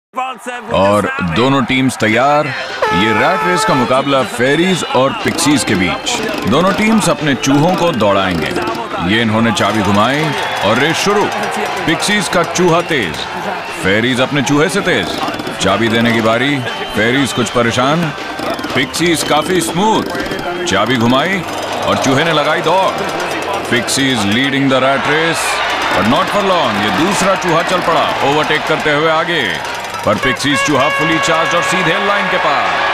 और दोनों टीम्स तैयार। ये रैट रेस का मुकाबला फेरीज और पिक्सीज के बीच। दोनों टीम्स अपने चूहों को दौड़ाएंगे। ये इन्होंने चाबी घुमाई और रेस शुरू। पिक्सीज का चूहा तेज, फेरीज अपने चूहे से तेज। चाबी देने की बारी। फेरीज कुछ परेशान, पिक्सीज काफी स्मूथ। चाबी घुमाई और चूहे ने लगाई दौड़। Pixies leading the rat race but not for long. ये दूसरा चूहा चल पड़ा ओवरटेक करते हुए आगे, पर पिक्सीज चूहा फुली चार्ज और सीधे लाइन के पास।